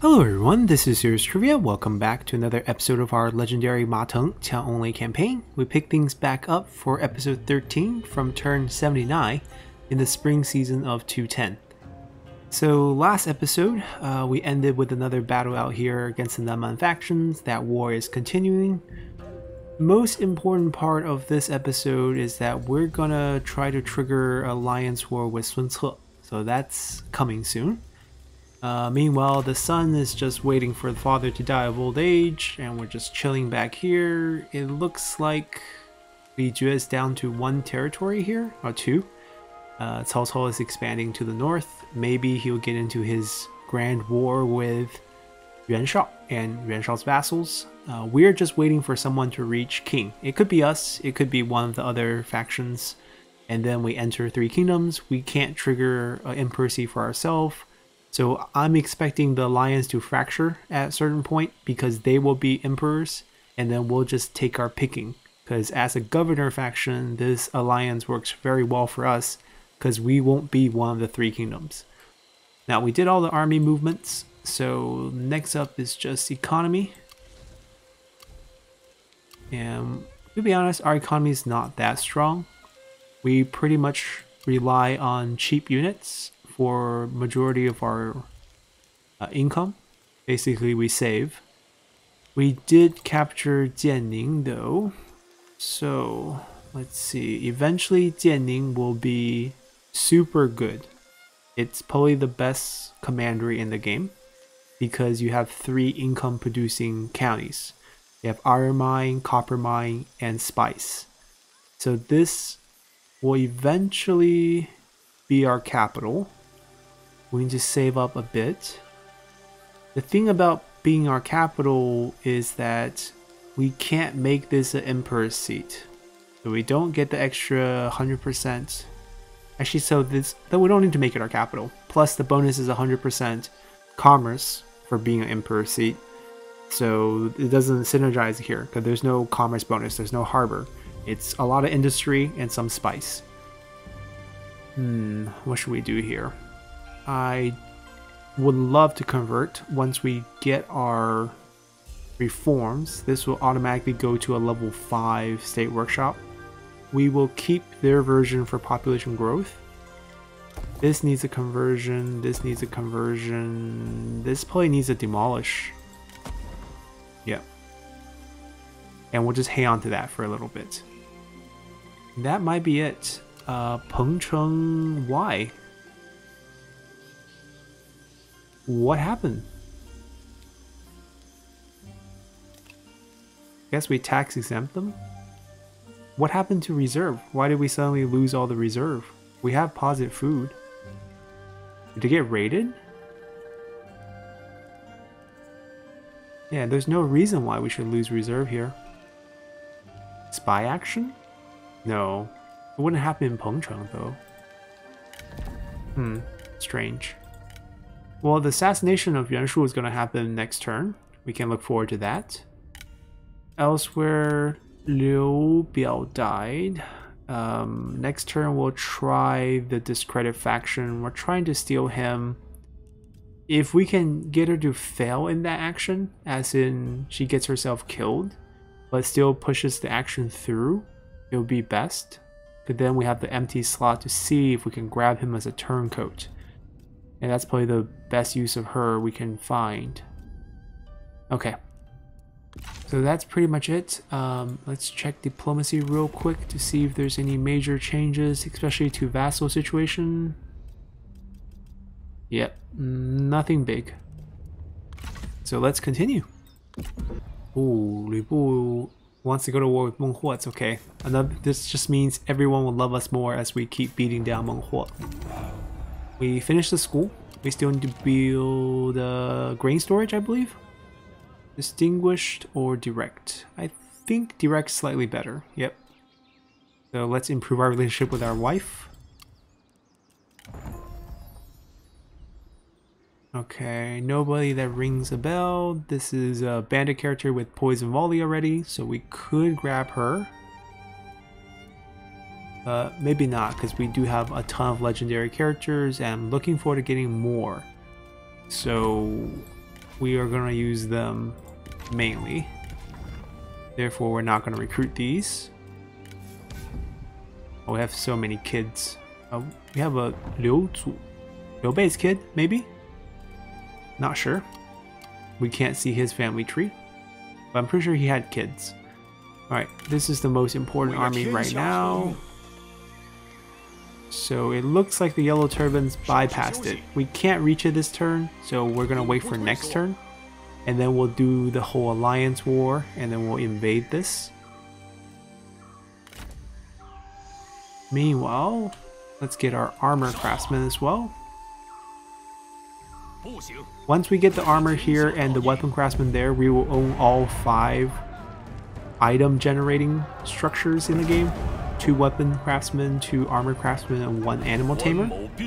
Hello everyone, this is Serious Trivia. Welcome back to another episode of our legendary Ma Teng Qiang only campaign. We pick things back up for episode 13 from turn 79 in the spring season of 210. So last episode, we ended with another battle out here against the Nanman factions. That war is continuing. Most important part of this episode is that we're gonna try to trigger alliance war with Sun Ren. So that's coming soon. Meanwhile, the son is just waiting for the father to die of old age, and we're just chilling back here. It looks like Li Jue is down to one territory here, or two. Cao Cao is expanding to the north. Maybe he'll get into his grand war with Yuan Shao and Yuan Shao's vassals. We're just waiting for someone to reach king. It could be us, it could be one of the other factions, and then we enter Three Kingdoms. We can't trigger Emperor for ourselves. So I'm expecting the alliance to fracture at a certain point because they will be emperors, and then we'll just take our picking. Because as a governor faction, this alliance works very well for us because we won't be one of the Three Kingdoms. Now we did all the army movements, so next up is just economy. And to be honest, our economy is not that strong. We pretty much rely on cheap units for majority of our income. Basically we save. We did capture Jianning though, so let's see, eventually Jianning will be super good. It's probably the best commandery in the game because you have 3 income producing counties. You have iron mine, copper mine, and spice. So this will eventually be our capital. We need to save up a bit. The thing about being our capital is that we can't make this an emperor's seat. So we don't get the extra 100%. Actually, so we don't need to make it our capital. Plus the bonus is 100% commerce for being an emperor's seat. So it doesn't synergize here because there's no commerce bonus, there's no harbor. It's a lot of industry and some spice. What should we do here? I would love to convert once we get our reforms. This will automatically go to a level 5 state workshop. We will keep their version for population growth. This needs a conversion, this needs a conversion, this probably needs a demolish. Yep. And we'll just hang on to that for a little bit. That might be it. Pengcheng, why? What happened? Guess we tax exempt them? What happened to reserve? Why did we suddenly lose all the reserve? We have positive food. Did it get raided? Yeah, there's no reason why we should lose reserve here. Spy action? No. It wouldn't happen in Pengcheng though. Strange. Well, the assassination of Yuan Shu is going to happen next turn. We can look forward to that. Elsewhere, Liu Biao died. Next turn we'll try the discredit faction. We're trying to steal him. If we can get her to fail in that action, as in she gets herself killed, but still pushes the action through, it would be best. But then we have the empty slot to see if we can grab him as a turncoat. And that's probably the best use of her we can find. Okay. So that's pretty much it. Let's check diplomacy real quick to see if there's any major changes, especially to vassal situation. Yep, nothing big. So let's continue. Ooh, Lu Bu wants to go to war with Meng Huo. It's okay. This just means everyone will love us more as we keep beating down Meng Huo. We finished the school. We still need to build grain storage, I believe. Distinguished or direct? I think direct slightly better. Yep. So let's improve our relationship with our wife. Okay, nobody that rings a bell. This is a bandit character with poison volley already, so we could grab her. Maybe not, because we do have a ton of legendary characters and I'm looking forward to getting more. So we are going to use them mainly. Therefore, we're not going to recruit these. Oh, we have so many kids. We have a Liu Bei's kid, maybe? Not sure. We can't see his family tree, but I'm pretty sure he had kids. Alright, this is the most important army right now. So it looks like the yellow turbans bypassed it. We can't reach it this turn, so we're gonna wait for next turn. And then we'll do the whole alliance war, and then we'll invade this. Meanwhile, let's get our armor craftsmen as well. Once we get the armor here and the weapon craftsman there, we will own all 5 item generating structures in the game. 2 weapon craftsmen, 2 armor craftsmen, and 1 animal tamer.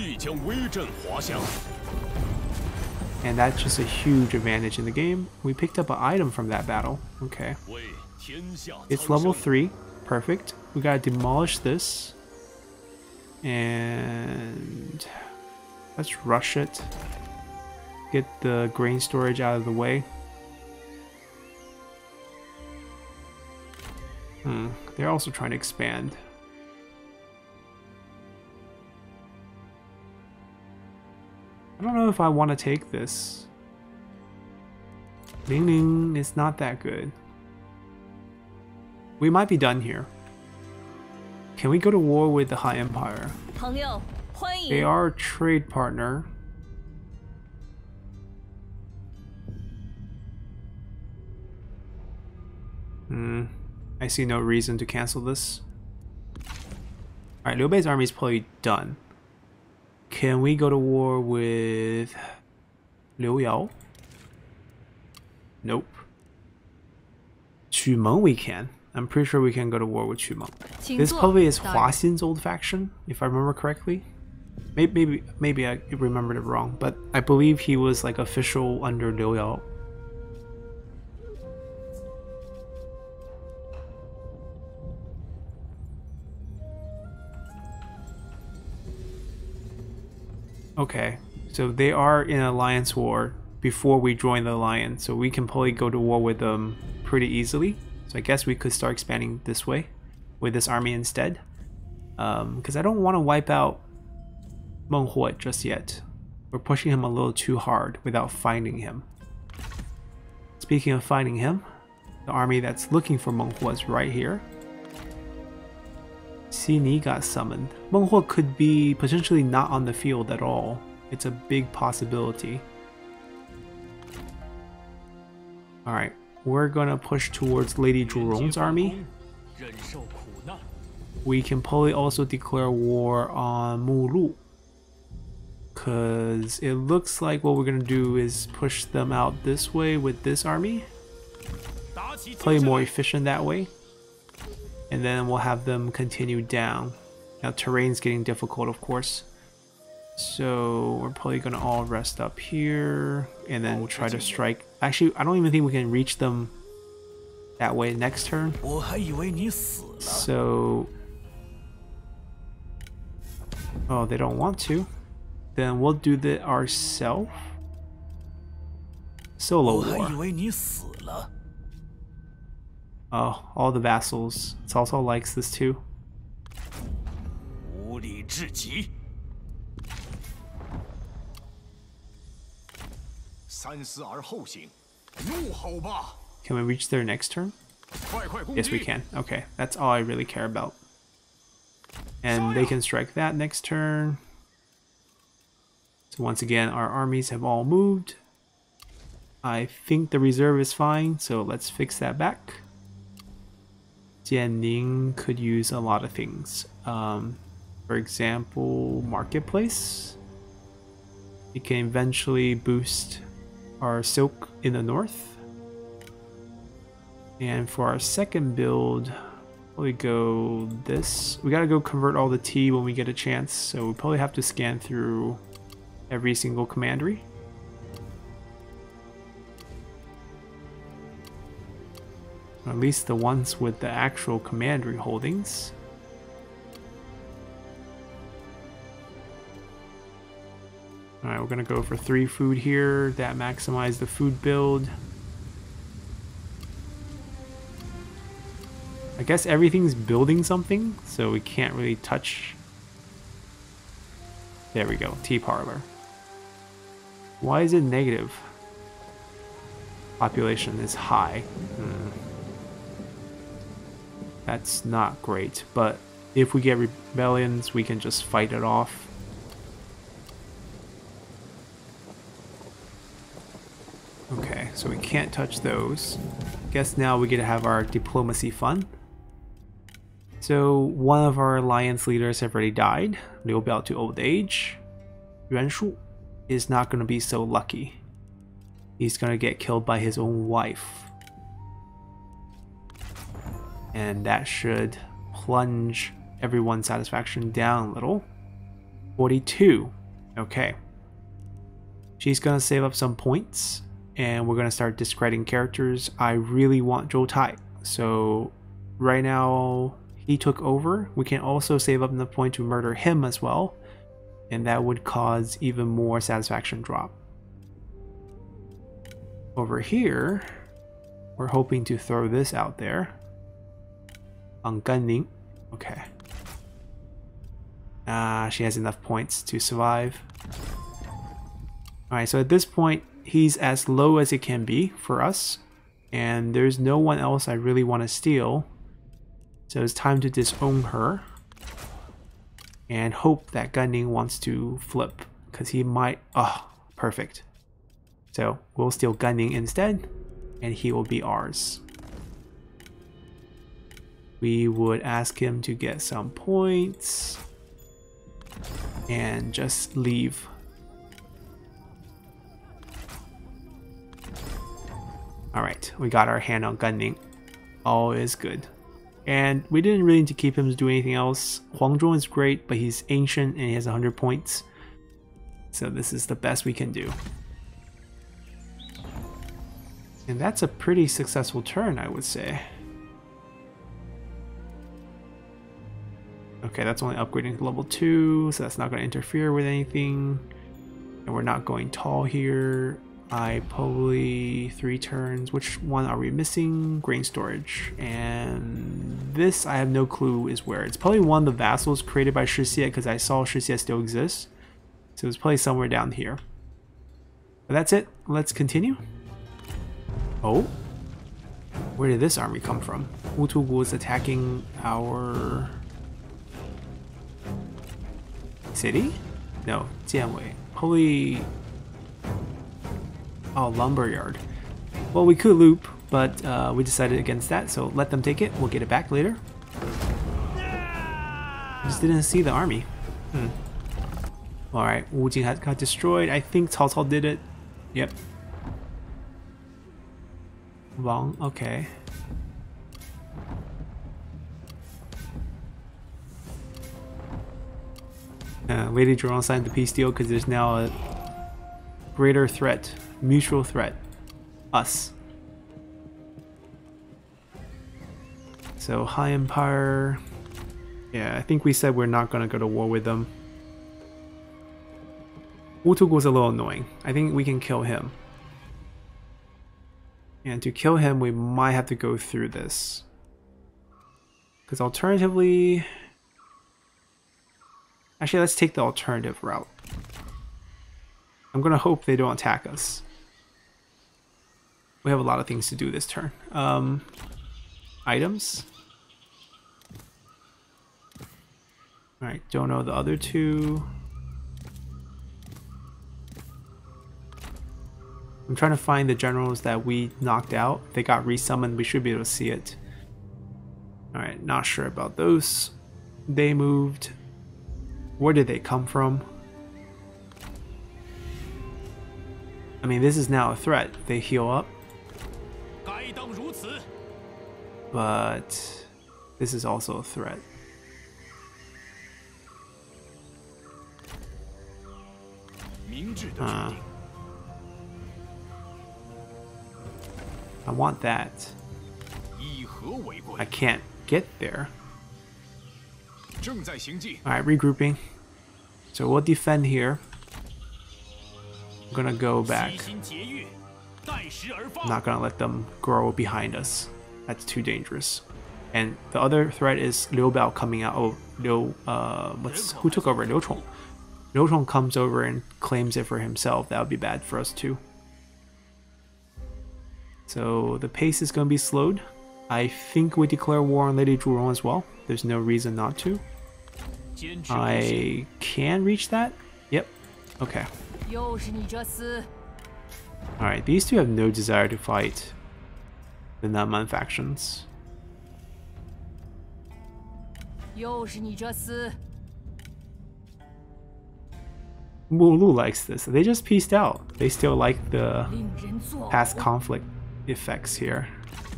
And that's just a huge advantage in the game. We picked up an item from that battle. Okay. It's level 3. Perfect. We gotta demolish this. And let's rush it. Get the grain storage out of the way. They're also trying to expand. I don't know if I want to take this. Ling Ling is not that good. We might be done here. Can we go to war with the High Empire? They are a trade partner. I see no reason to cancel this. Alright, Liu Bei's army is probably done. Can we go to war with Liu Yao? Nope. Qumeng we can. I'm pretty sure we can go to war with Qumeng. This probably is Hua Xin's old faction, if I remember correctly. Maybe I remembered it wrong, but I believe he was like official under Liu Yao. Okay, so they are in alliance war before we join the alliance, so we can probably go to war with them pretty easily. So I guess we could start expanding this way with this army instead, because I don't want to wipe out Meng Huo just yet. We're pushing him a little too hard without finding him. Speaking of finding him, the army that's looking for Meng Huo is right here. Xini got summoned. Meng Huo could be potentially not on the field at all. It's a big possibility. Alright, we're gonna push towards Lady Zhurong's army. We can probably also declare war on Mulu, because it looks like what we're gonna do is push them out this way with this army. Probably more efficient that way. And then we'll have them continue down. Now terrain's getting difficult, of course. So we're probably gonna all rest up here and then try to strike. Actually, I don't even think we can reach them that way next turn. So, oh, they don't want to. Then we'll do that ourselves. Solo war. Oh, all the vassals. Cao Cao likes this too. Can we reach there next turn? Yes, we can. Okay, that's all I really care about. And they can strike that next turn. So once again, our armies have all moved. I think the reserve is fine, so let's fix that back. Jianning could use a lot of things. For example, marketplace. It can eventually boost our silk in the north. And for our second build, we go this. We gotta go convert all the tea when we get a chance, so we probably have to scan through every single commandery. Or at least the ones with the actual commandery holdings. Alright, we're gonna go for 3 food here. That maximize the food build. I guess everything's building something, so we can't really touch. There we go, tea parlor. Why is it negative? Population is high. That's not great, but if we get rebellions, we can just fight it off. Okay, so we can't touch those. Guess now we get to have our diplomacy fun. So one of our alliance leaders have already died. Liu Biao to old age. Yuan Shu is not going to be so lucky. He's going to get killed by his own wife. And that should plunge everyone's satisfaction down a little. 42. Okay. She's going to save up some points. And we're going to start discrediting characters. I really want Zhou Tai. So right now he took over. We can also save up enough point to murder him as well. And that would cause even more satisfaction drop. Over here, we're hoping to throw this out there. On Gunning. Okay. She has enough points to survive. Alright, so at this point, he's as low as it can be for us. And there's no one else I really want to steal. So it's time to disown her. And hope that Gunning wants to flip. Because he might... Oh, perfect. So we'll steal Gunning instead. And he will be ours. We would ask him to get some points. And just leave. Alright, we got our hand on Gunning. All is good. And we didn't really need to keep him to do anything else. Huang is great, but he's ancient and he has 100 points. So this is the best we can do. And that's a pretty successful turn, I would say. Okay, that's only upgrading to level 2, so that's not going to interfere with anything. And we're not going tall here. I probably 3 turns. Which one are we missing? Grain storage. And this, I have no clue is where. It's probably one of the vassals created by Shixie because I saw Shixie still exists. So it's probably somewhere down here. But that's it. Let's continue. Oh. Where did this army come from? Wutu was attacking our... city? No, Jianwei. Probably... Oh, lumberyard. Well, we could loop, but we decided against that, so let them take it. We'll get it back later. Just didn't see the army. Alright, Wujing got destroyed. I think Cao Cao did it. Yep. Wang, okay. Lady Zhurong signed the peace deal because there's now a greater threat. Mutual threat. Us. So High Empire. Yeah, I think we said we're not going to go to war with them. Wutug was a little annoying. I think we can kill him. And to kill him, we might have to go through this. Because alternatively... Actually, let's take the alternative route. I'm going to hope they don't attack us. We have a lot of things to do this turn. Items. Alright, don't know the other two. I'm trying to find the generals that we knocked out. They got resummoned. We should be able to see it. Alright, not sure about those. They moved. Where did they come from? I mean, this is now a threat. They heal up. But this is also a threat. I want that. I can't get there. Alright, regrouping. So we'll defend here. I'm gonna go back. I'm not gonna let them grow behind us. That's too dangerous. And the other threat is Liu Bao coming out. Oh, who took over? Liu Chong. Liu Chong comes over and claims it for himself. That would be bad for us too. So the pace is gonna be slowed. I think we declare war on Lady Zhurong as well. There's no reason not to. I can reach that? Yep. Okay. Alright, these two have no desire to fight the Nanman factions. Mulu likes this. They just pieced out. They still like the past conflict effects here.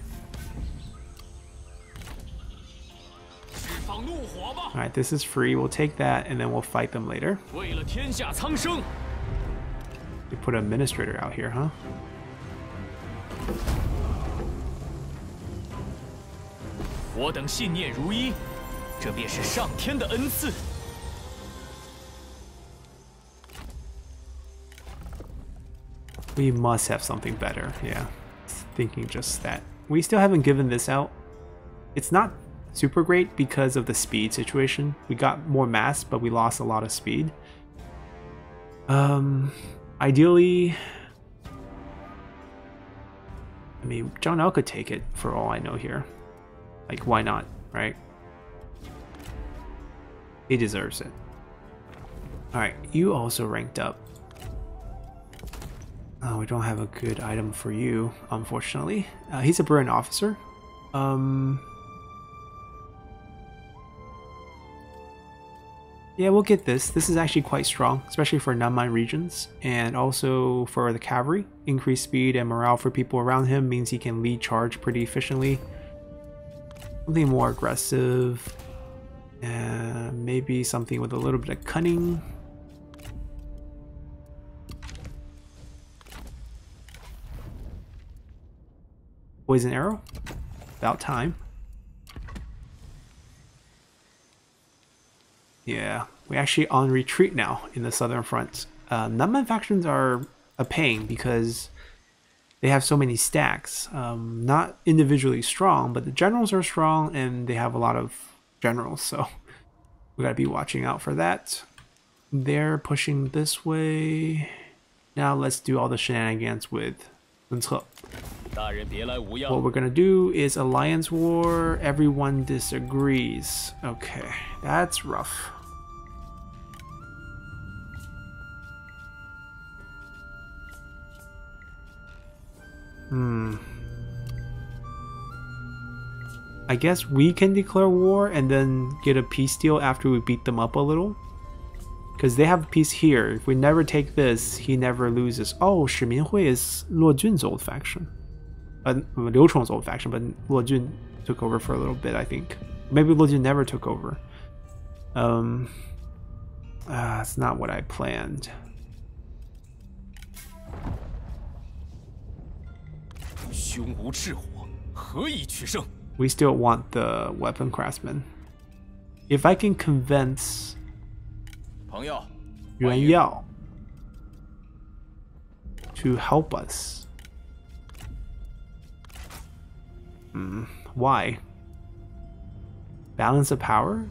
Alright, this is free. We'll take that and then we'll fight them later. They put an administrator out here, huh? We must have something better, yeah. Thinking just that. We still haven't given this out. It's not super great because of the speed situation. We got more mass, but we lost a lot of speed. Ideally, I mean, Zhang Nao could take it for all I know here. Like, why not, right? He deserves it. Alright, you also ranked up. Oh, we don't have a good item for you, unfortunately. He's a brilliant officer. Yeah, we'll get this. This is actually quite strong, especially for Nanman regions, and also for the cavalry. Increased speed and morale for people around him means he can lead charge pretty efficiently. Something more aggressive, and maybe something with a little bit of cunning. Poison arrow? About time. Yeah, we're actually on retreat now in the southern front. Nanman factions are a pain because they have so many stacks. Not individually strong, but the generals are strong and they have a lot of generals, so we gotta be watching out for that. They're pushing this way. Now let's do all the shenanigans with Sun Ce. What we're gonna do is alliance war. Everyone disagrees. Okay, that's rough. I guess we can declare war and then get a peace deal after we beat them up a little. Because they have peace here. If we never take this, he never loses. Oh, Shi Minhui is Luo Jun's old faction. Liu Chong's old faction, but Luo Jun took over for a little bit, I think. Maybe Luo Jun never took over. It's not what I planned. We still want the weapon craftsman. If I can convince Yuan Yao to help us. Why? Balance of power?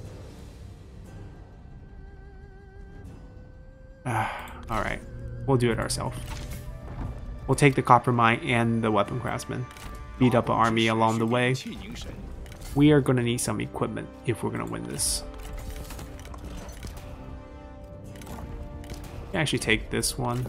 Alright, we'll do it ourselves. We'll take the copper mine and the weapon craftsman. Beat up an army along the way. We are going to need some equipment if we're going to win this. Actually take this one.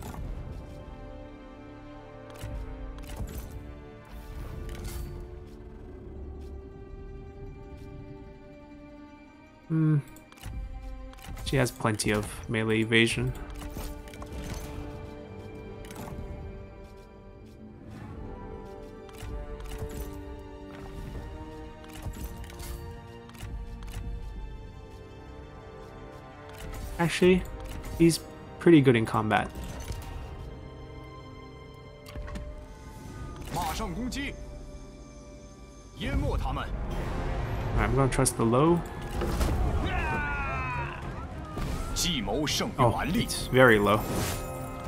She has plenty of melee evasion. Actually, he's pretty good in combat. I'm gonna trust the low. Oh, it's very low.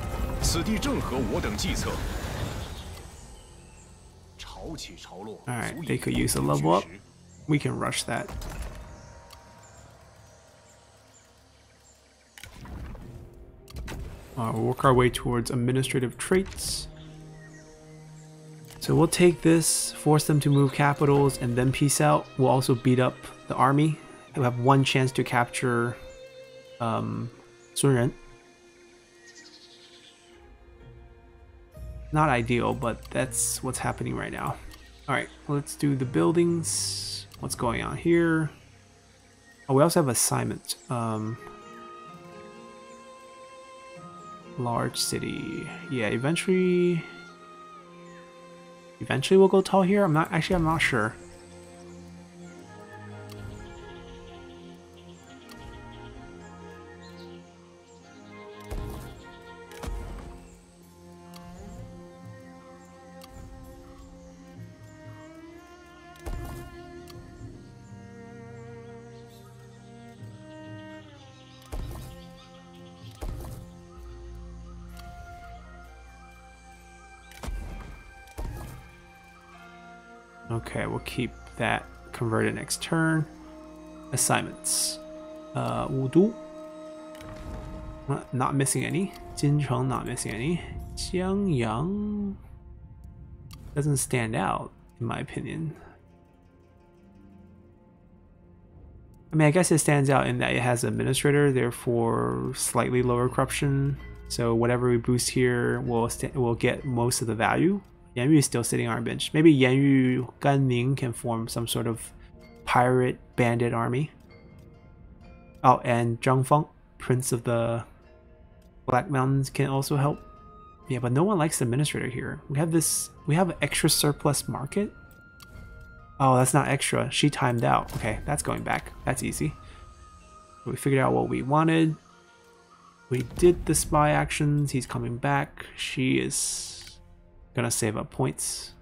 Alright, they could use a level up. We can rush that. We'll work our way towards administrative traits. So we'll take this, force them to move capitals, and then peace out. We'll also beat up the army. We'll have one chance to capture Sun Ren. Not ideal, but that's what's happening right now. Alright, let's do the buildings. What's going on here? Oh, we also have assignment. Large city. Yeah, eventually we'll go tall here. I'm not sure. Okay, we'll keep that converted next turn. Assignments. Wudu. Not missing any. Jincheng, not missing any. Qiang doesn't stand out, in my opinion. I mean, I guess it stands out in that it has administrator, therefore slightly lower corruption. So whatever we boost here, we'll get most of the value. Yanyu is still sitting on our bench. Maybe Yanyu Ganning can form some sort of pirate bandit army. Oh, and Zhang Feng, Prince of the Black Mountains, can also help. Yeah, but no one likes the administrator here. We have an extra surplus market. Oh, that's not extra. She timed out. Okay, that's going back. That's easy. We figured out what we wanted. We did the spy actions. He's coming back. She is gonna save up points.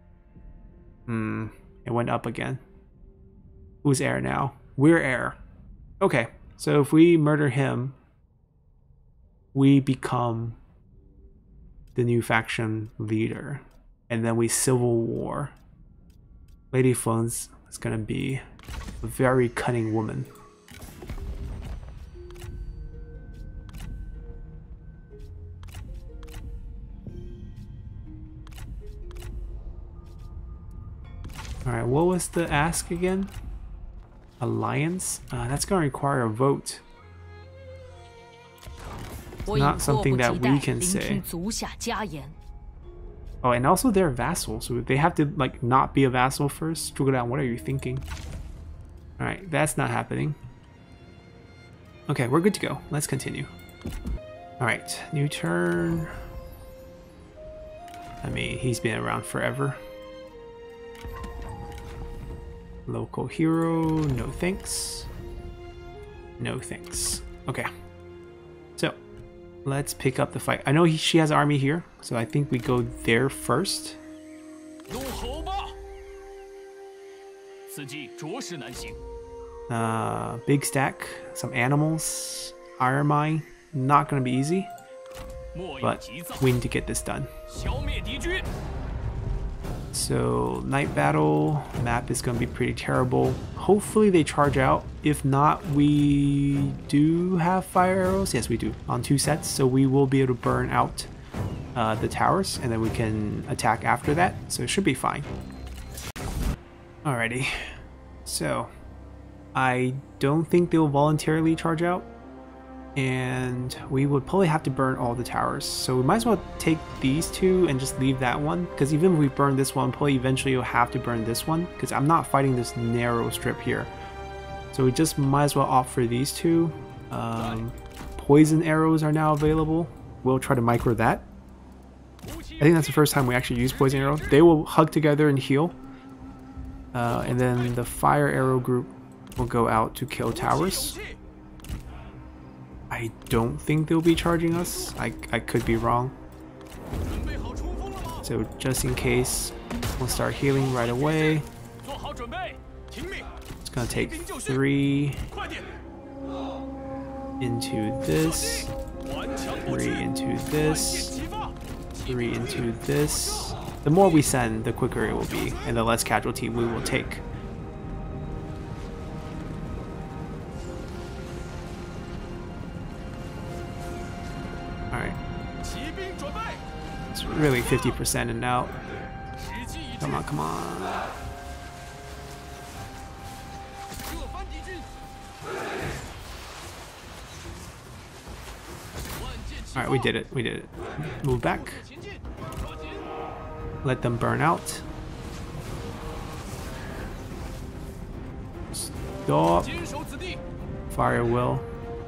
It went up again. Who's heir now? We're heir. Okay, so if we murder him, we become the new faction leader. And then we civil war. Lady Feng's is gonna be a very cunning woman. Alright, what was the ask again? Alliance? That's going to require a vote. It's not something that we can say. Oh, and also they're vassals, so they have to like not be a vassal first. Zhuge, what are you thinking? Alright, that's not happening. Okay, we're good to go. Let's continue. Alright, new turn. I mean, he's been around forever. Local hero, no thanks. No thanks. Okay. So, let's pick up the fight. I know she has an army here, so I think we go there first. Big stack, some animals, iron mine. Not gonna be easy, but we need to get this done. So, night battle, map is going to be pretty terrible. Hopefully they charge out. If not, we do have fire arrows. Yes, we do, on 2 sets. So we will be able to burn out the towers, and then we can attack after that. So it should be fine. Alrighty. So, I don't think they'll voluntarily charge out. And we would probably have to burn all the towers, so we might as well take these 2 and just leave that one, because even if we burn this one, probably eventually you'll have to burn this one, because I'm not fighting this narrow strip here. So we just might as well opt for these 2. Poison arrows are now available. We'll try to micro that. I think that's the first time we actually use poison arrow. They will hug together and heal, and then the fire arrow group will go out to kill towers. I don't think they'll be charging us. I could be wrong. So just in case, we'll start healing right away. It's gonna take 3 into this, 3 into this. 3 into this. The more we send, the quicker it will be, and the less casualty we will take. Alright. It's really 50% and out. Come on, come on. Alright, we did it. We did it. Move back. Let them burn out. Stop. Fire will.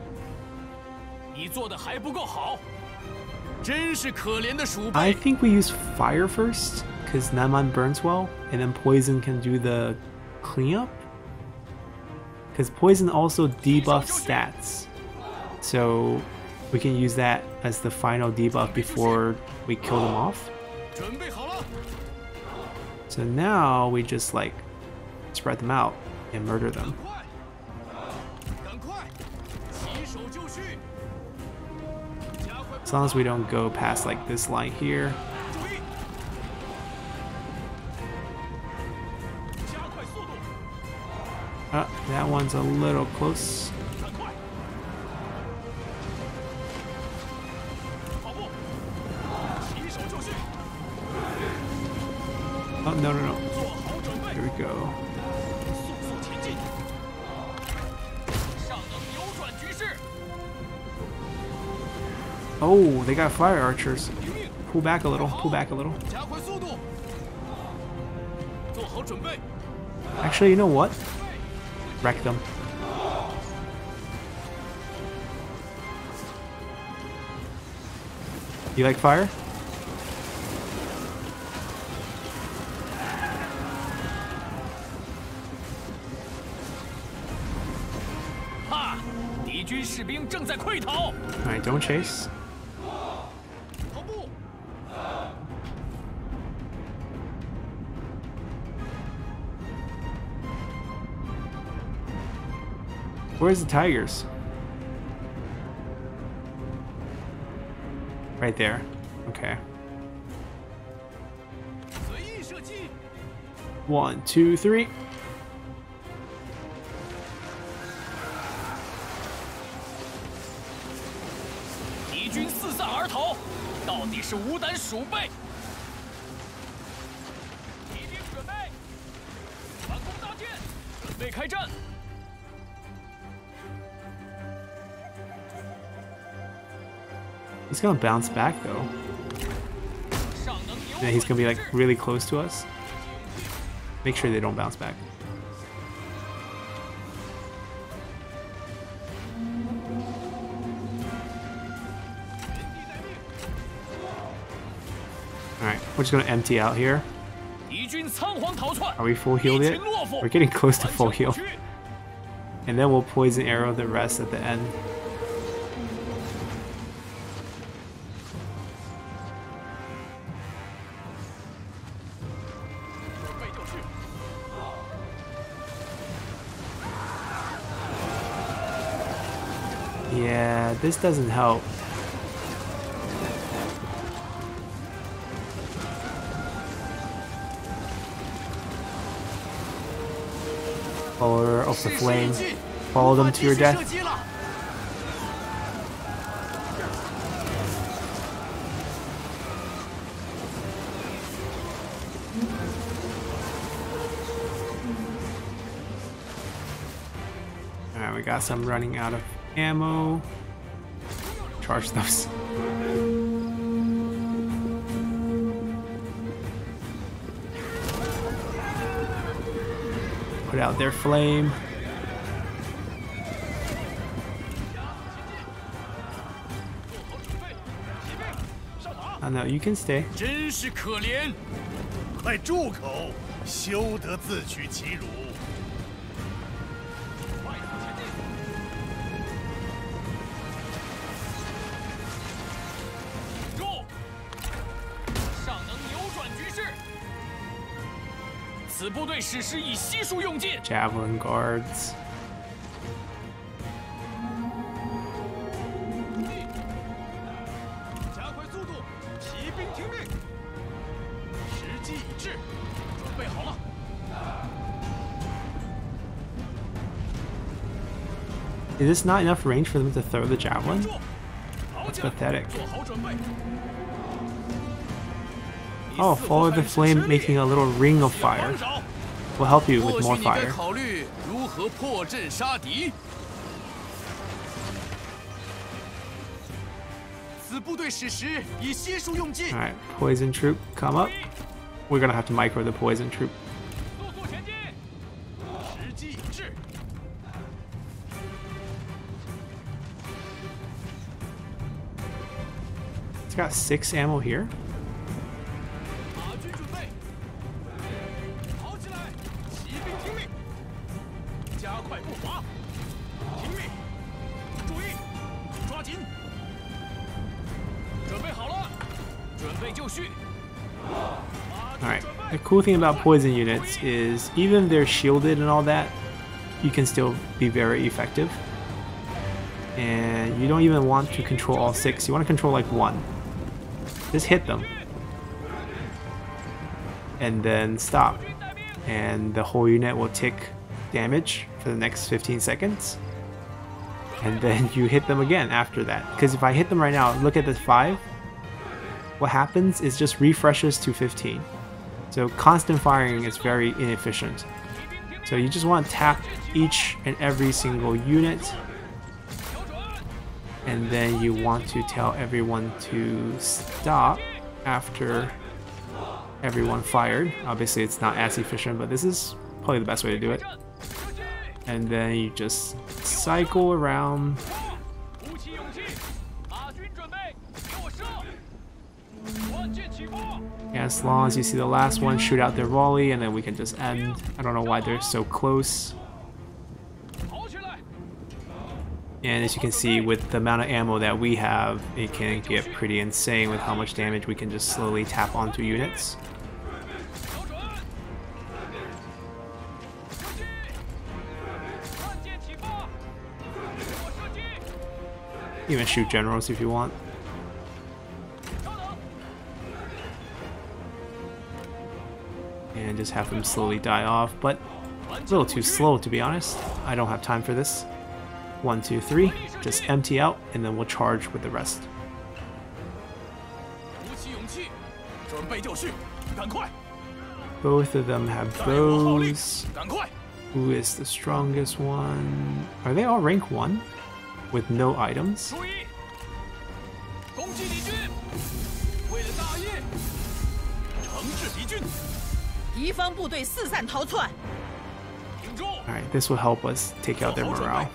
I think we use fire first, because Naman burns well, and then poison can do the cleanup. Because poison also debuffs stats. So we can use that as the final debuff before we kill them off. So now we just like spread them out and murder them. As long as we don't go past like this line here. That one's a little close. Oh, no, no, no. Here we go. Oh, they got fire archers. Pull back a little, pull back a little. Actually, you know what? Wreck them. You like fire? Alright, don't chase. Where's the tigers? Right there. Okay. 1, 2, 3. He's gonna bounce back though. Yeah, he's gonna be like really close to us. Make sure they don't bounce back. Alright, we're just gonna empty out here. Are we full healed yet? We're getting close to full heal. And then we'll poison arrow the rest at the end. Yeah, this doesn't help. Follower of the flame. Follow them to your death. Alright, we got some running out of ammo. Charge those. Put out their flame. Oh no, you can stay. Javelin guards. Is this not enough range for them to throw the javelin? That's pathetic. Oh, follow the flame, making a little ring of fire. Will help you with more fire. Alright, poison troop, come up. We're gonna have to micro the poison troop. It's got 6 ammo here. Alright, the cool thing about poison units is even if they're shielded and all that, you can still be very effective. And you don't even want to control all 6, you want to control like 1. Just hit them. And then stop. And the whole unit will take damage for the next 15 seconds. And then you hit them again after that. Because if I hit them right now, look at the 5. What happens is just refreshes to 15. So constant firing is very inefficient. So you just want to tap each and every single unit. And then you want to tell everyone to stop after everyone fired. Obviously it's not as efficient, but this is probably the best way to do it. And then you just cycle around. Yeah, as long as you see the last one shoot out their volley, and then we can just end. I don't know why they're so close. And as you can see, with the amount of ammo that we have, it can get pretty insane with how much damage we can just slowly tap onto units. Even shoot generals if you want. And just have them slowly die off, but a little too slow to be honest. I don't have time for this. 1, 2, 3, just empty out and then we'll charge with the rest. Both of them have bows. Who is the strongest one? Are they all rank 1? With no items? Alright, this will help us take out their morale.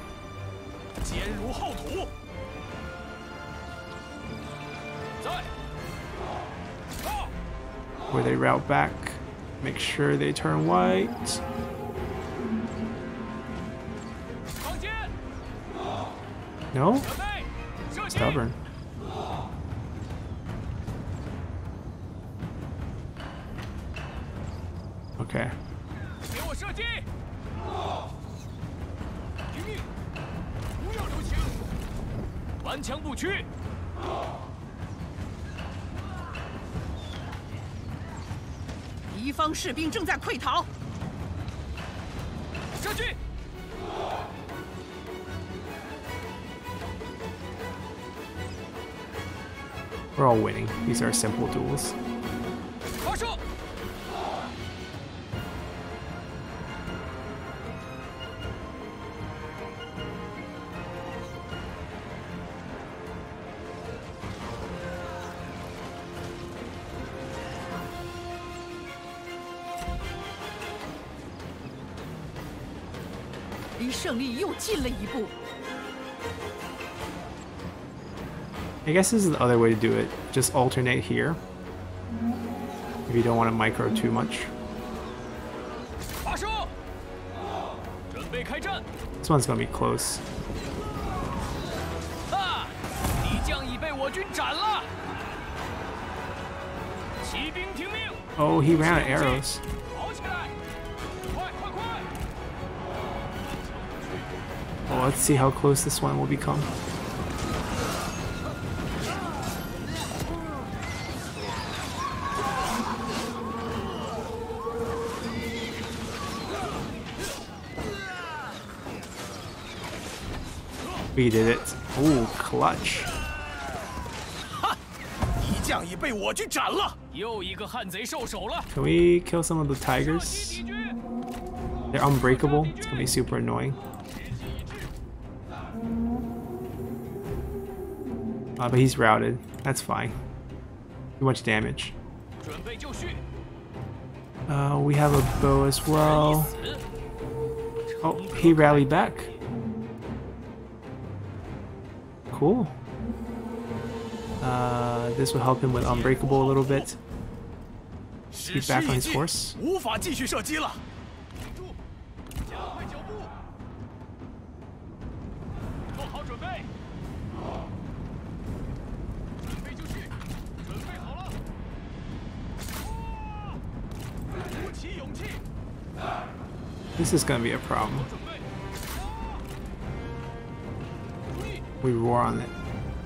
Where they route back, make sure they turn white. No? Stubborn. Okay. We're all winning. These are simple duels. I guess this is the other way to do it. Just alternate here. If you don't want to micro too much. This one's gonna be close. Oh, he ran out of arrows. Well, let's see how close this one will become. We did it. Ooh, clutch. Can we kill some of the tigers? They're unbreakable. It's gonna be super annoying. But he's routed. That's fine. Too much damage. We have a bow as well. Oh, he rallied back. Cool. This will help him with Unbreakable a little bit. He's back on his horse. This is gonna be a problem. We roar on it.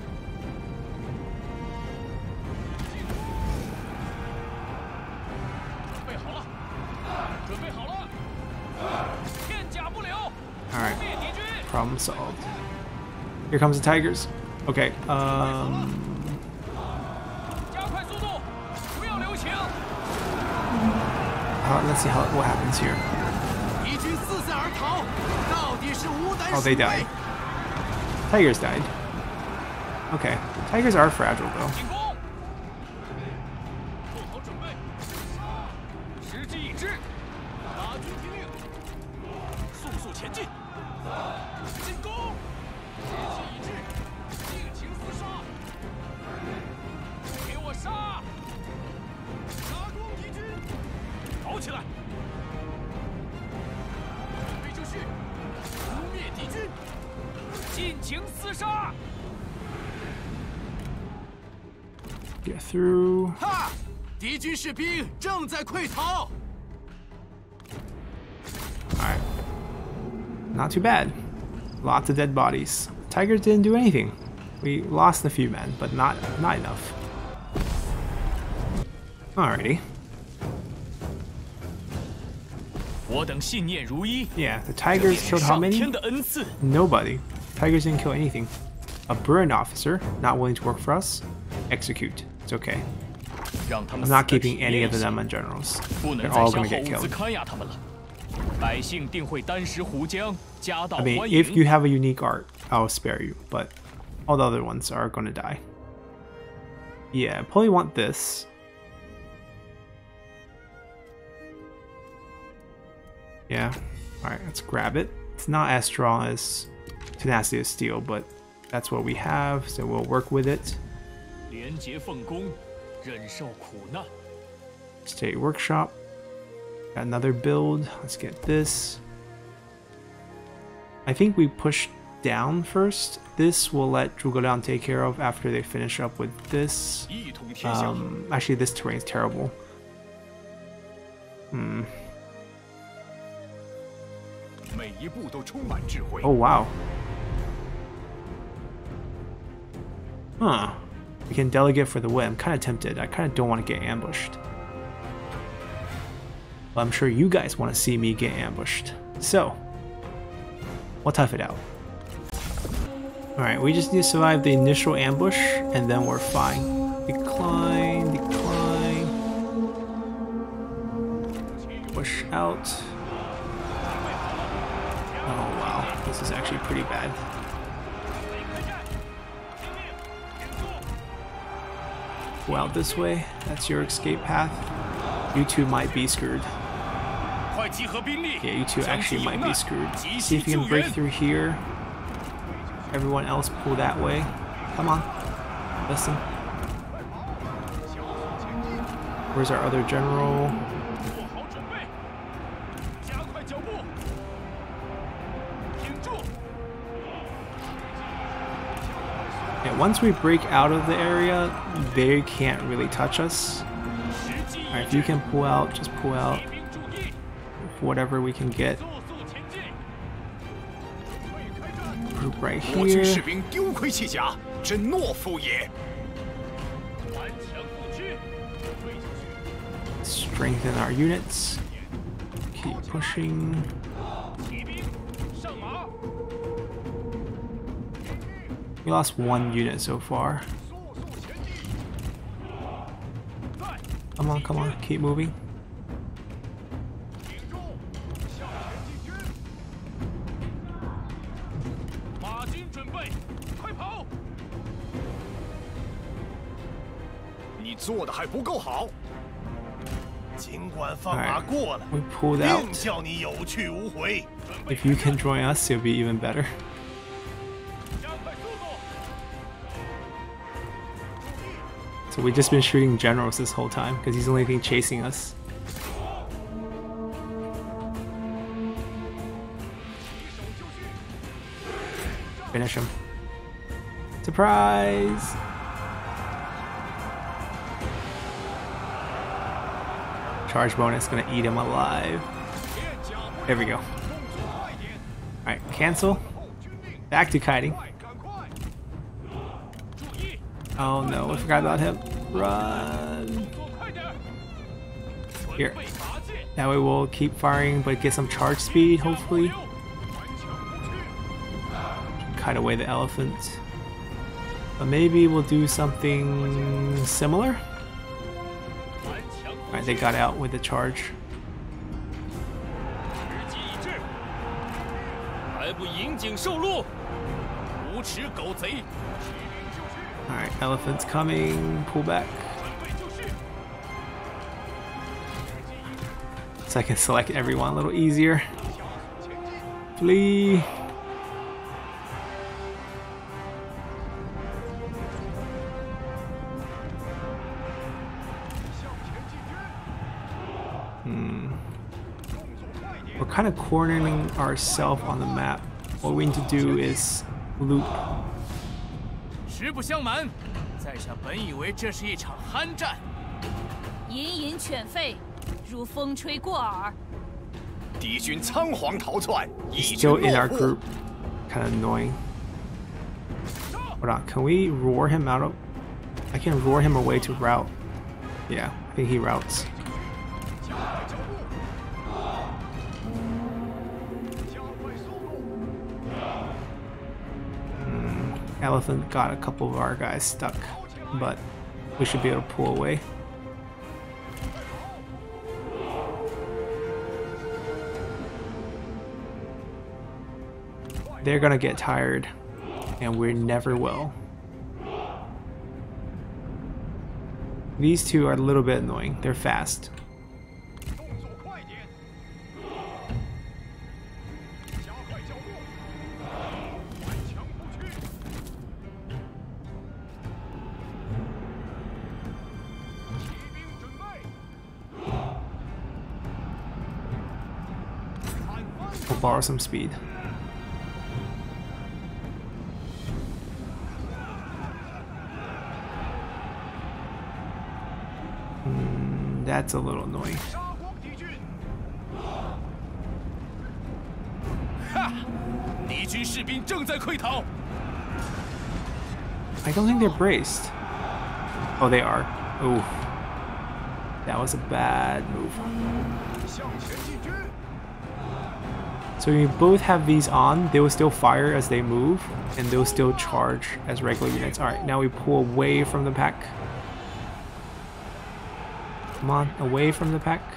Alright, problem solved. Here comes the tigers. Okay, let's see what happens here. Oh, they died. Tigers died. Okay, tigers are fragile though. Get through. Alright. Not too bad. Lots of dead bodies. Tigers didn't do anything. We lost a few men, but not enough. Alrighty. Yeah, the tigers killed how many? Nobody. Tigers didn't kill anything. A brilliant officer, not willing to work for us. Execute. It's okay. I'm not keeping any of the Denman generals. They're all gonna get killed. I mean, if you have a unique art, I'll spare you, but all the other ones are gonna die. Yeah, I probably want this. Yeah. Alright, let's grab it. It's not as strong as Tenacity of Steel, but that's what we have, so we'll work with it. State Workshop. Got another build. Let's get this. I think we push down first. This will let Zhuge Liang take care of after they finish up with this. Actually, this terrain's terrible. Oh, wow. Huh. We can delegate for the win. I'm kind of tempted. I kind of don't want to get ambushed. But I'm sure you guys want to see me get ambushed. So, we'll tough it out. Alright, we just need to survive the initial ambush, and then we're fine. Decline, decline. Push out. Oh wow, this is actually pretty bad. Go out this way, that's your escape path. You two might be screwed. Yeah, you two actually might be screwed. See if you can break through here. Everyone else pull that way. Come on, listen. Where's our other general? Yeah, once we break out of the area, they can't really touch us. Alright, if you can pull out, just pull out whatever we can get. Group right here. Strengthen our units. Keep pushing. We lost 1 unit so far. Come on, come on, keep moving. Alright, we pulled out. If you can join us, it'll be even better. So we've just been shooting generals this whole time because he's the only thing chasing us. Finish him. Surprise! Charge bonus gonna eat him alive. There we go. Alright, cancel. Back to kiting. Oh no, I forgot about him. Run! Here. That way we'll keep firing but get some charge speed, hopefully. Kite away the elephant. But maybe we'll do something similar? Alright, they got out with the charge. Alright, elephant's coming. Pull back. So I can select everyone a little easier. Flee! We're kind of cornering ourselves on the map. What we need to do is loop. He's still in our group. Kind of annoying. Hold on, can we roar him out of... I can roar him away to route. Yeah, I think he routes. Elephant got a couple of our guys stuck, but we should be able to pull away. They're gonna get tired, and we never will. These two are a little bit annoying. They're fast. We'll borrow some speed. That's a little annoying. I don't think they're braced. Oh, they are. Ooh. That was a bad move. So when you both have these on, they will still fire as they move, and they'll still charge as regular units. Alright, now we pull away from the pack. Come on, away from the pack.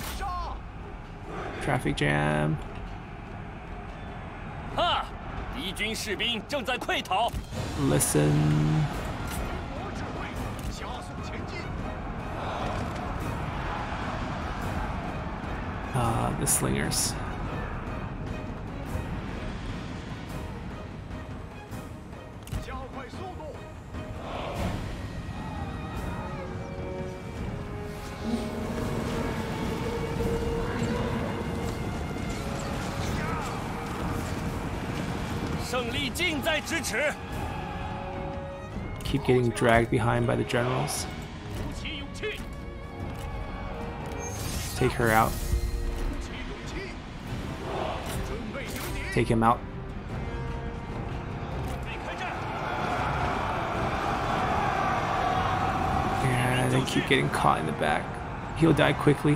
Traffic jam. Listen. The slingers. Keep getting dragged behind by the generals. Take her out. Take him out. Yeah, they keep getting caught in the back. He'll die quickly.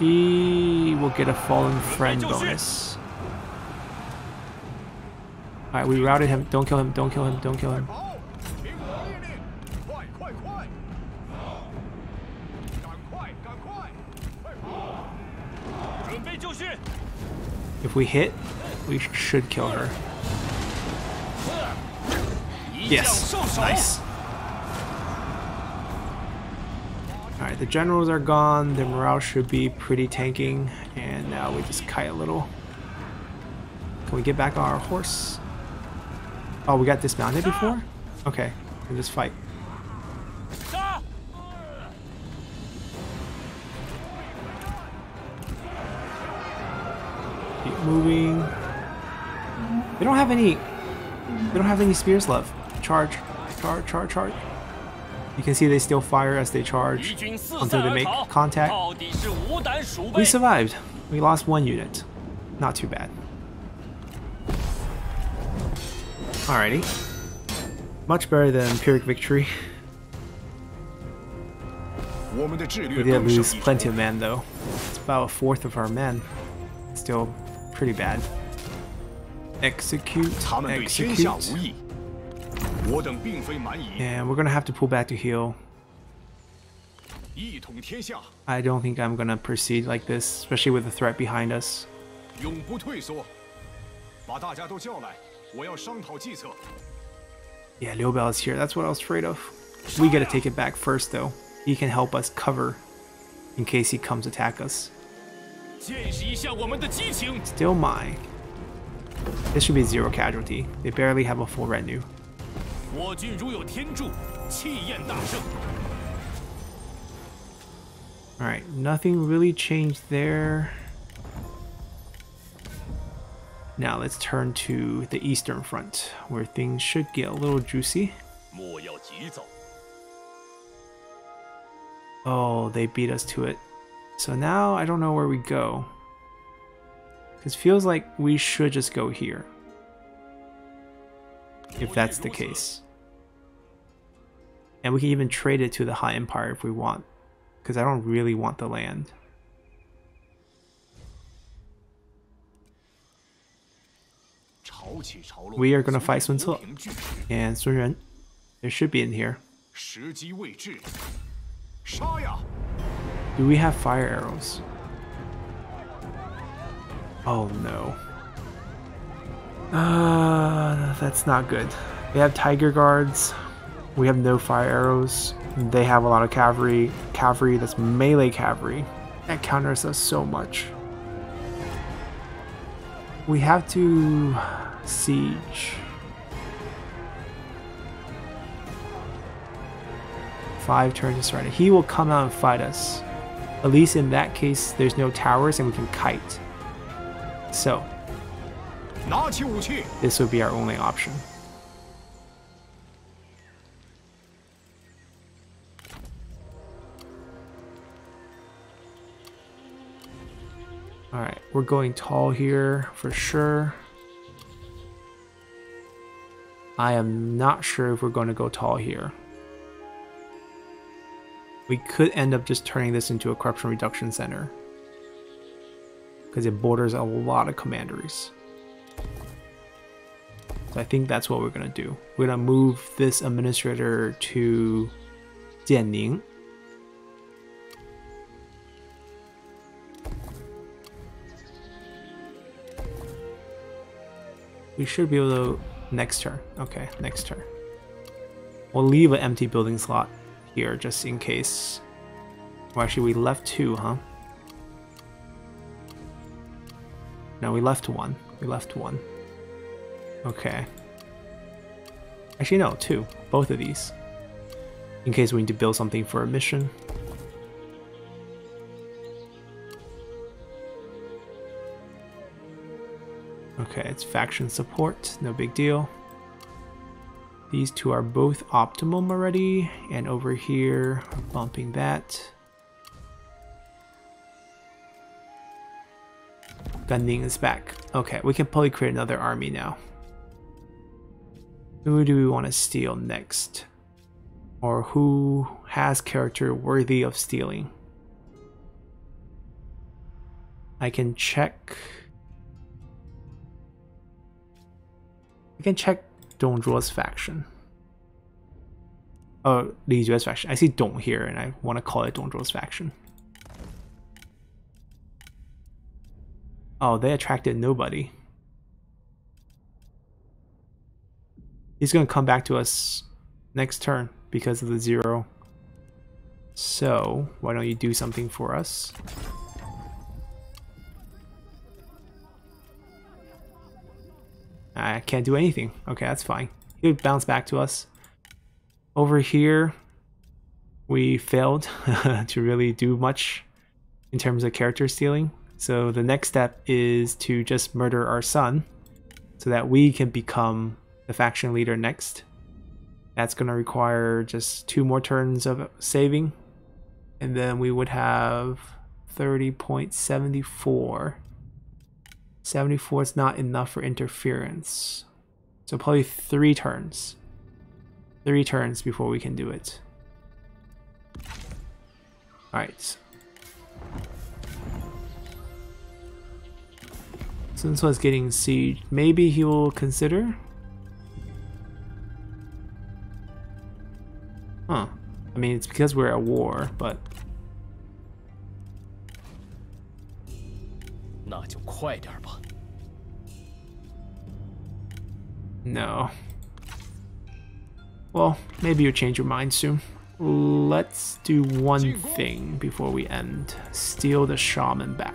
She will get a fallen friend bonus. Alright, we routed him. Don't kill him, don't kill him, don't kill him. If we hit, we should kill her. Yes, nice. Alright, the generals are gone, their morale should be pretty tanking, and now we just kite a little. Can we get back on our horse? Oh, we got dismounted before? Okay, we'll just fight. Keep moving. They don't have any spears left. Charge, charge, charge, charge. You can see they still fire as they charge until they make contact. We survived. We lost 1 unit. Not too bad. Alrighty. Much better than Pyrrhic victory. We did lose plenty of men though. It's about 1/4 of our men. Still pretty bad. Execute, execute. And we're gonna have to pull back to heal. I don't think I'm gonna proceed like this, especially with the threat behind us. Yeah, Liu Biao is here. That's what I was afraid of. We gotta take it back first though. He can help us cover in case he comes attack us. Still mine. This should be 0 casualty. They barely have a full retinue. Alright, nothing really changed there. Now let's turn to the Eastern Front, where things should get a little juicy. Oh, they beat us to it. So now I don't know where we go. Because it feels like we should just go here. If that's the case. And we can even trade it to the Han Empire if we want. Because I don't really want the land. We are going to fight Sun Ce and Sun Ren. They should be in here. Do we have fire arrows? Oh no. That's not good. They have tiger guards. We have no fire arrows. They have a lot of cavalry. Cavalry, that's melee cavalry. That counters us so much. We have to siege. 5 turns to surrender. He will come out and fight us. At least in that case, there's no towers and we can kite. So, this would be our only option. Alright, we're going tall here for sure. I am not sure if we're going to go tall here. We could end up just turning this into a corruption reduction center. Because it borders a lot of commanderies. So I think that's what we're going to do. We're going to move this administrator to Jianning. We should be able to... Next turn. Okay, next turn. We'll leave an empty building slot here just in case. Well, actually, we left 2, huh? No, we left 1. We left 1. Okay. Actually, no, 2. Both of these. In case we need to build something for a mission. Okay, it's faction support, no big deal. These 2 are both optimum already, and over here, bumping that. Gunning is back. Okay, we can probably create another army now. Who do we want to steal next? Or who has character worthy of stealing? I can check... We can check Dongzhuo's faction. Oh, Li Jue's faction. I see Dong here, and I want to call it Dongzhuo's faction. Oh, they attracted nobody. He's going to come back to us next turn because of the 0. So, why don't you do something for us? I can't do anything. Okay, that's fine. He'll bounce back to us. Over here, we failed to really do much in terms of character stealing. So the next step is to just murder our son so that we can become the faction leader next. That's going to require just 2 more turns of saving. And then we would have 30.74. 74 is not enough for interference. So probably 3 turns. 3 turns before we can do it. Alright. Sun Ren is getting sieged. Maybe he will consider? Huh. I mean, it's because we're at war, but... No. Well, maybe you'll change your mind soon. Let's do one thing before we end. Steal the shaman back.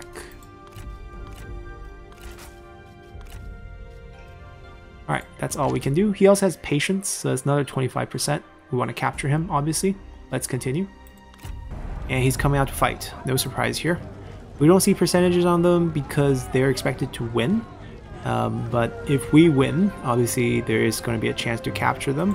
Alright, that's all we can do. He also has patience, so that's another 25%. We want to capture him, obviously. Let's continue. And he's coming out to fight. No surprise here. We don't see percentages on them because they're expected to win. But if we win, obviously there is going to be a chance to capture them.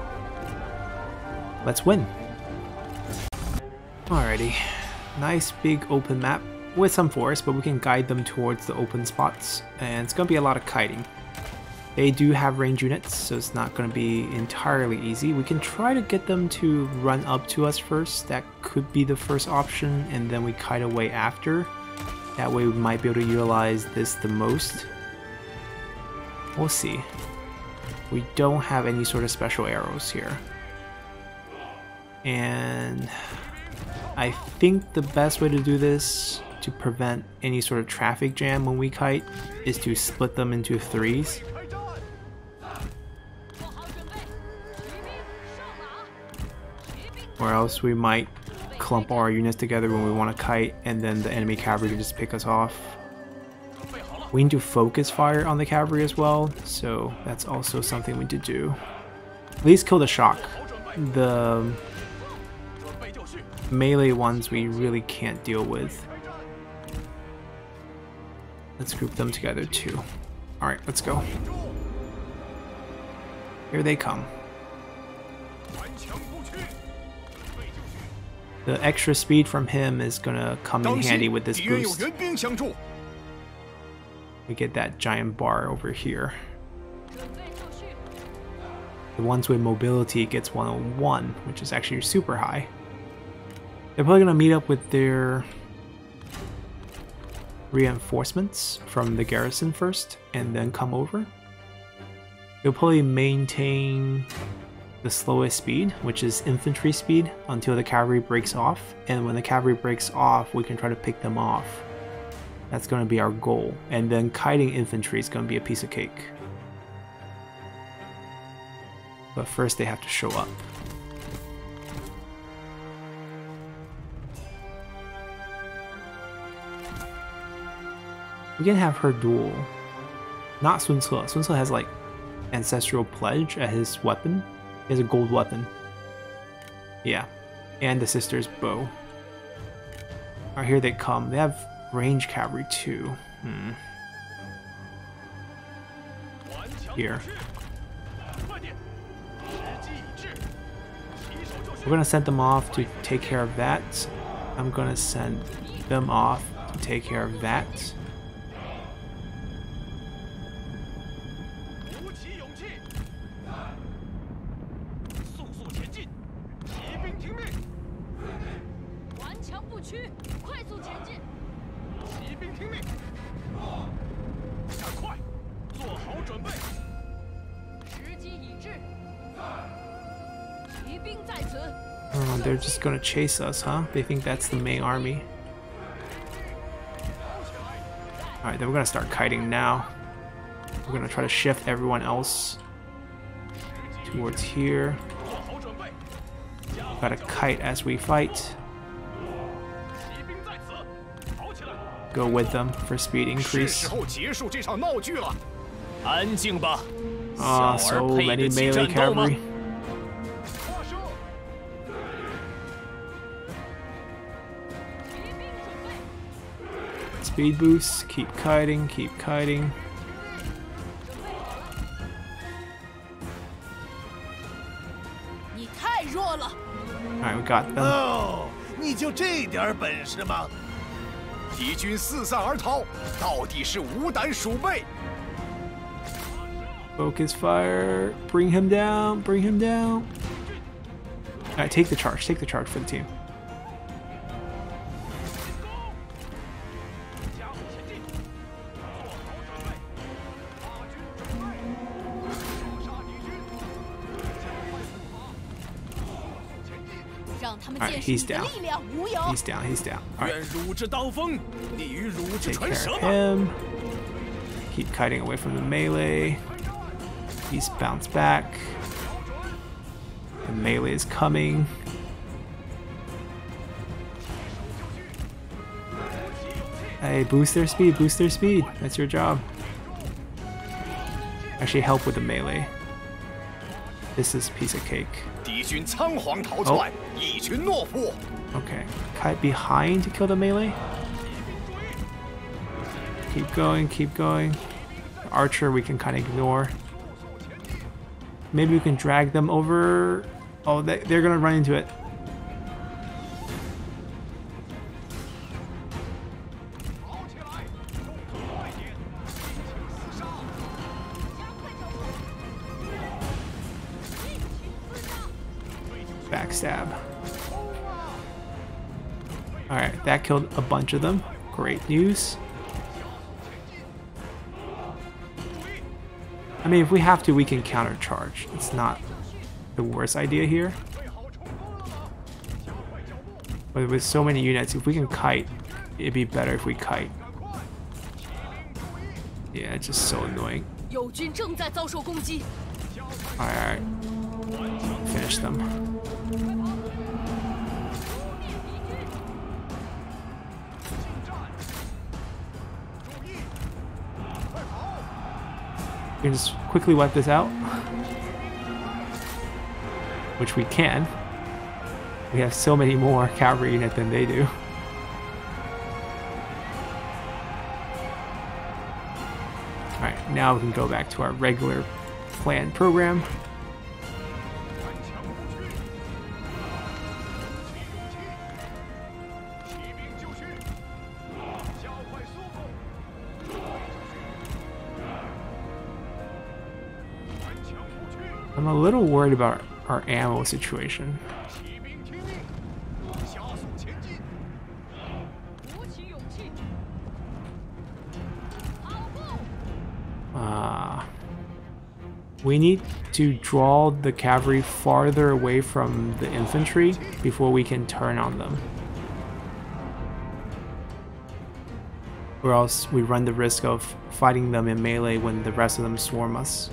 Let's win. Alrighty. Nice big open map with some forest, but we can guide them towards the open spots. And it's going to be a lot of kiting. They do have range units, so it's not going to be entirely easy. We can try to get them to run up to us first. That could be the first option, and then we kite away after. That way we might be able to utilize this the most. We'll see. We don't have any sort of special arrows here. And I think the best way to do this to prevent any sort of traffic jam when we kite is to split them into 3s. Or else we might clump all our units together when we want to kite, and then the enemy cavalry can just pick us off. We need to focus fire on the cavalry as well, so that's also something we need to do. At least kill the shock. The melee ones we really can't deal with. Let's group them together too. Alright, let's go. Here they come. The extra speed from him is gonna come in handy with this boost. We get that giant bar over here. The ones with mobility gets 101, which is actually super high. They're probably gonna meet up with their reinforcements from the garrison first, and then come over. They'll probably maintain the slowest speed, which is infantry speed, until the cavalry breaks off, and when the cavalry breaks off we can try to pick them off. That's going to be our goal, and then kiting infantry is going to be a piece of cake. But first they have to show up. We can have her duel. Not Sun Ren. Sun Ren has like Ancestral Pledge as his weapon. He has a gold weapon. Yeah. And the sister's bow. Alright, here they come. They have range cavalry too. Here. We're gonna send them off to take care of that. I'm gonna send them off to take care of that. Oh, they're just gonna chase us, huh? They think that's the main army. Alright, then we're gonna start kiting now. We're gonna try to shift everyone else towards here. Gotta kite as we fight. Go with them for speed increase. Ah, so many melee cavalry. Speed boost, keep kiting, keep kiting. Alright, we got them. Oh, 你就这点本事吗？敌军四散而逃，到底是无胆鼠辈。 Focus fire. Bring him down. Bring him down. Alright, take the charge. Take the charge for the team. Alright, he's down. He's down. He's down. Alright. Take care of him. Keep kiting away from the melee. He's bounced back. The melee is coming. Hey, boost their speed, boost their speed. That's your job. Actually help with the melee. This is a piece of cake. Oh. Okay, kite behind to kill the melee. Keep going, keep going. Archer we can kind of ignore. Maybe we can drag them over. Oh, they're gonna run into it. Backstab. Alright, that killed a bunch of them. Great news. I mean, if we have to, we can countercharge. It's not the worst idea here. But with so many units, if we can kite, it'd be better if we kite. Yeah, it's just so annoying. Alright. Finish them. We can just quickly wipe this out, which we can. We have so many more cavalry units than they do. Alright, now we can go back to our regular planned program. I'm a little worried about our ammo situation. We need to draw the cavalry farther away from the infantry before we can turn on them. Or else we run the risk of fighting them in melee when the rest of them swarm us.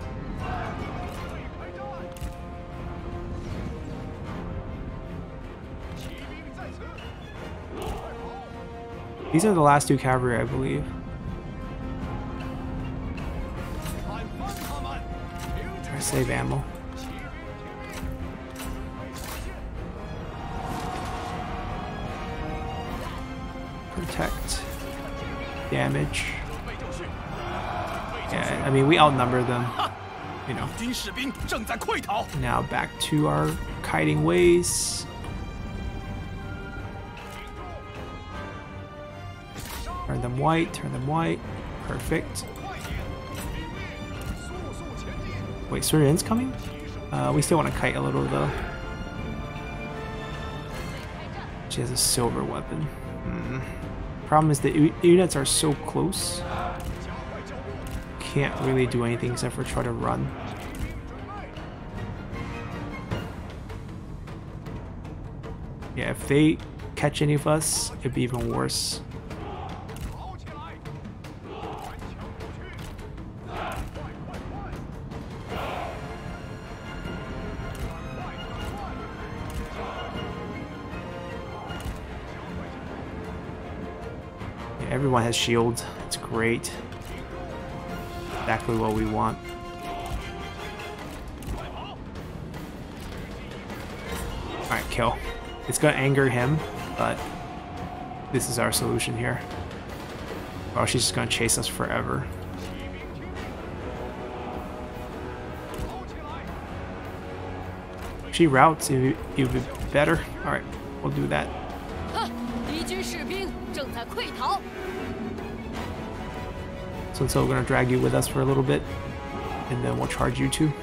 These are the last two cavalry, I believe. Try to save ammo. Protect. Damage. Yeah, I mean, we outnumber them. You know. Now back to our kiting ways. Turn them white, turn them white. Perfect. Wait, Sun Ren's coming? We still want to kite a little though. She has a silver weapon. Problem is the units are so close. Can't really do anything except for try to run. Yeah, if they catch any of us, it'd be even worse. Yeah, everyone has shields. It's great. Exactly what we want. Alright, kill. It's gonna anger him, but this is our solution here. Oh, she's just gonna chase us forever. If she routes, it would be better. Alright, we'll do that. So we're gonna drag you with us for a little bit, and then we'll charge you too.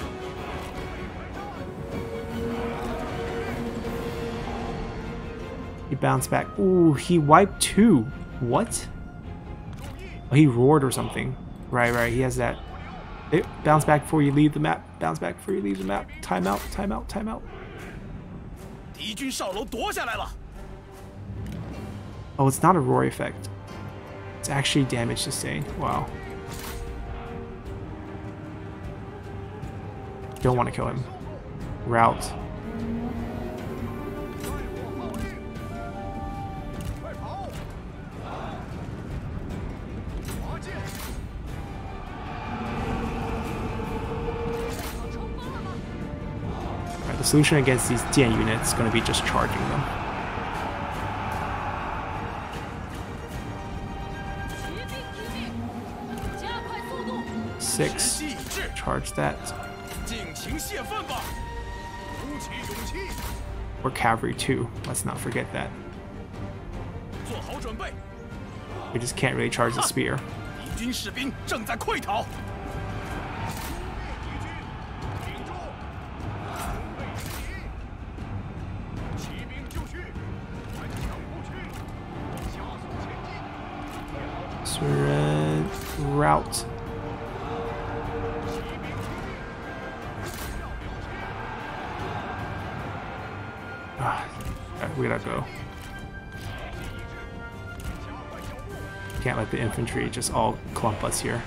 He bounced back. Ooh, he wiped two. What? Oh, he roared or something. Right. He has that. Bounce back before you leave the map. Bounce back before you leave the map. Time out. Oh, it's not a roar effect. It's actually damage sustained. Wow. Don't want to kill him. Route. Alright, the solution against these Dian units is going to be just charging them. Six. Charge that. Or cavalry too. Let's not forget that. We just can't really charge the spear. Sun Ren route. We gotta go. Can't let the infantry just all clump us here.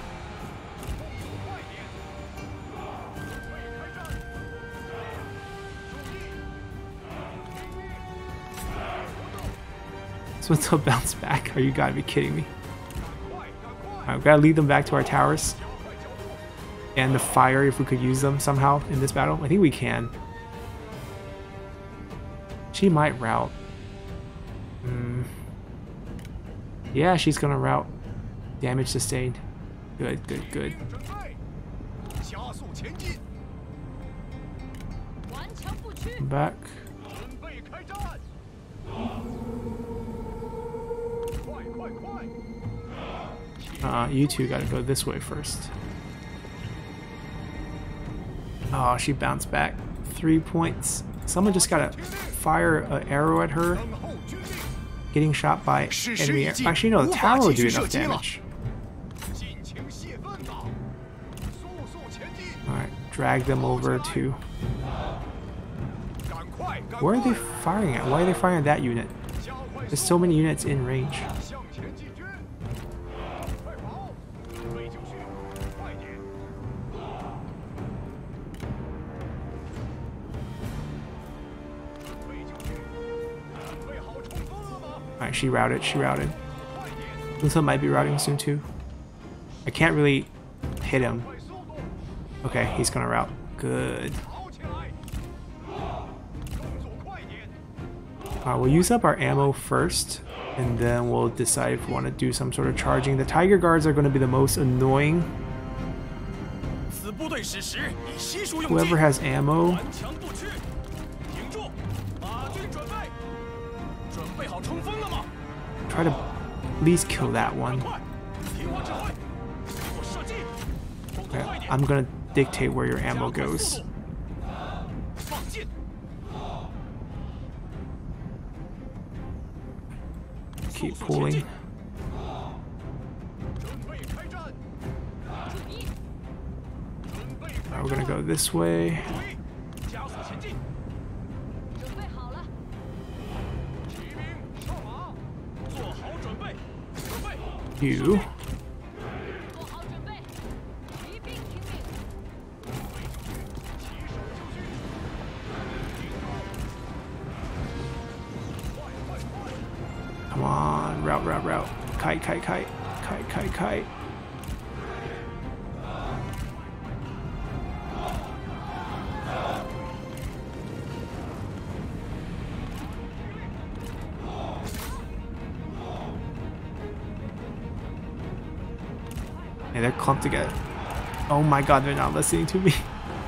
So it's a bounce back. Are you gotta be kidding me? Alright, we gotta lead them back to our towers. And the fire, if we could use them somehow in this battle. I think we can. She might route. Yeah, she's gonna route. Damage sustained. Good. Come back. You two gotta go this way first. Oh, she bounced back. 3 points. Someone just gotta fire an arrow at her. Getting shot by enemy. Actually, no, the tower will do enough damage. Alright, drag them over to. Where are they firing at? Why are they firing at that unit? There's so many units in range. Alright, she routed. Lutha might be routing soon too. I can't really hit him. Okay, he's gonna route. Good. We'll use up our ammo first, and then we'll decide if we want to do some sort of charging. The Tiger Guards are going to be the most annoying. Whoever has ammo. Try to at least kill that one. Okay, I'm gonna dictate where your ammo goes. Keep pulling. Alright, we're gonna go this way. You. Come on, route. Kite. And they're clumped together. Oh my god, they're not listening to me.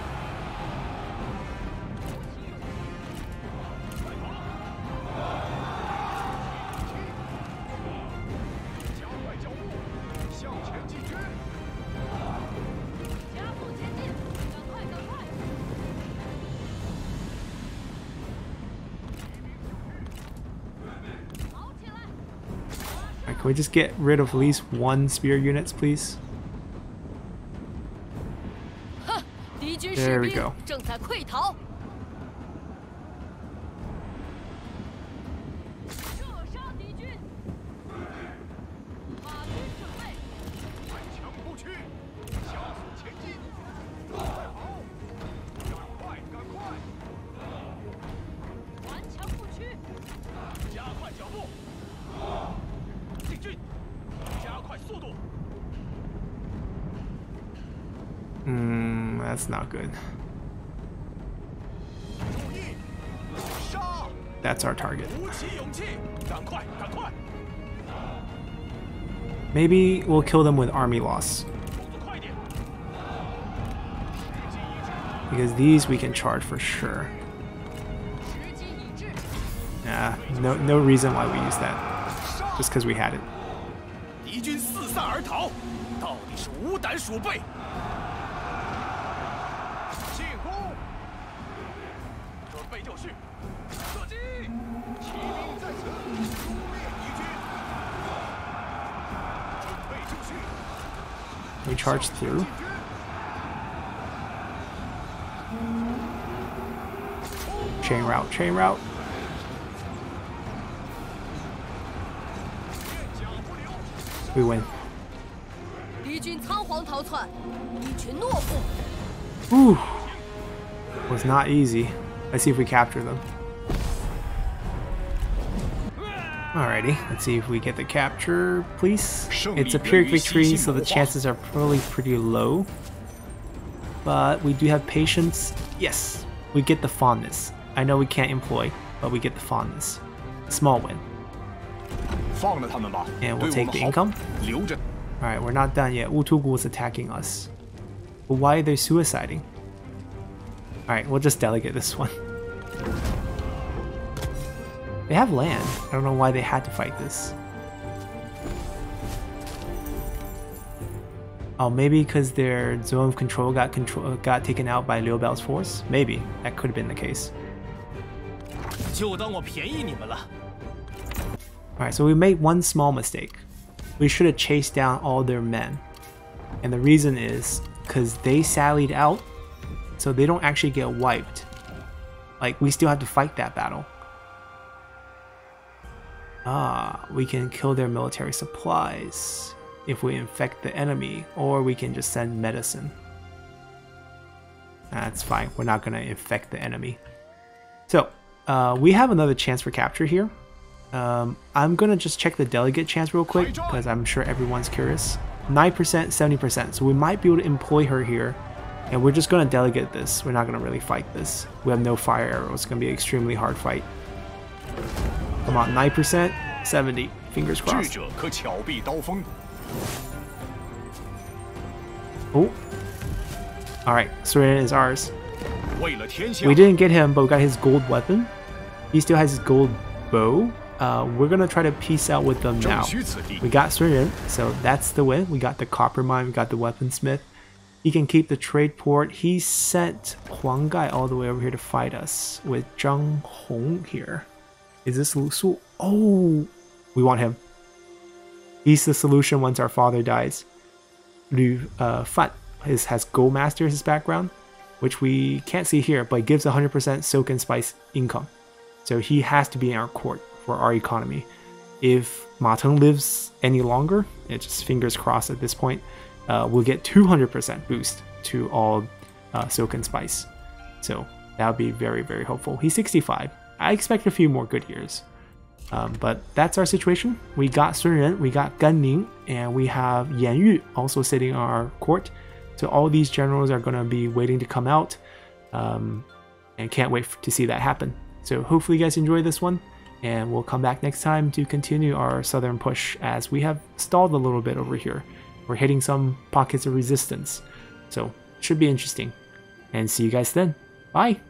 Alright, can we just get rid of at least one spear units, please? There we go. That's not good. That's our target. Maybe we'll kill them with army loss. Because these we can charge for sure. Yeah, no reason why we use that. Just because we had it. We charge through. Chain route. We win. Ooh. Was not easy. Let's see if we capture them. Alrighty, let's see if we get the capture, please. It's a pyrrhic victory, so the chances are probably pretty low. But we do have patience. Yes, we get the fondness. I know we can't employ, but we get the fondness. Small win. And we'll take the income. Alright, we're not done yet. Wutugu is attacking us. But why are they suiciding? Alright, we'll just delegate this one. They have land. I don't know why they had to fight this. Oh, maybe because their zone of control got taken out by Liu Bao's force? Maybe. That could have been the case. Alright, so we made one small mistake. We should have chased down all their men. And the reason is because they sallied out, so they don't actually get wiped. Like, we still have to fight that battle. We can kill their military supplies if we infect the enemy, or we can just send medicine. That's fine, we're not going to infect the enemy. So, we have another chance for capture here. I'm going to just check the delegate chance real quick, because I'm sure everyone's curious. 9%, 70%, so we might be able to employ her here. And we're just going to delegate this, we're not going to really fight this. We have no fire arrows, it's going to be an extremely hard fight. Come on, 9%, 70. Fingers crossed. Oh. Alright, Sun Ren is ours. We didn't get him, but we got his gold weapon. He still has his gold bow. We're going to try to peace out with them now. We got Sun Ren, so that's the win. We got the copper mine, we got the weaponsmith. He can keep the trade port. He sent Huang Gai all the way over here to fight us with Zhang Hong here. Is this Lu Su? Oh, we want him. He's the solution once our father dies. Lu Fan has Gold Master as his background, which we can't see here, but it gives 100% silk and spice income. So he has to be in our court for our economy. If Ma Teng lives any longer, it's just fingers crossed at this point, we'll get 200% boost to all Silk and Spice. So that would be very, very hopeful. He's 65. I expect a few more good years. But that's our situation. We got Sun Ren, we got Gan Ning, and we have Yan Yu also sitting on our court. So all these generals are going to be waiting to come out, and can't wait to see that happen. So hopefully you guys enjoy this one, and we'll come back next time to continue our southern push, as we have stalled a little bit over here. We're hitting some pockets of resistance. So should be interesting. And see you guys then. Bye!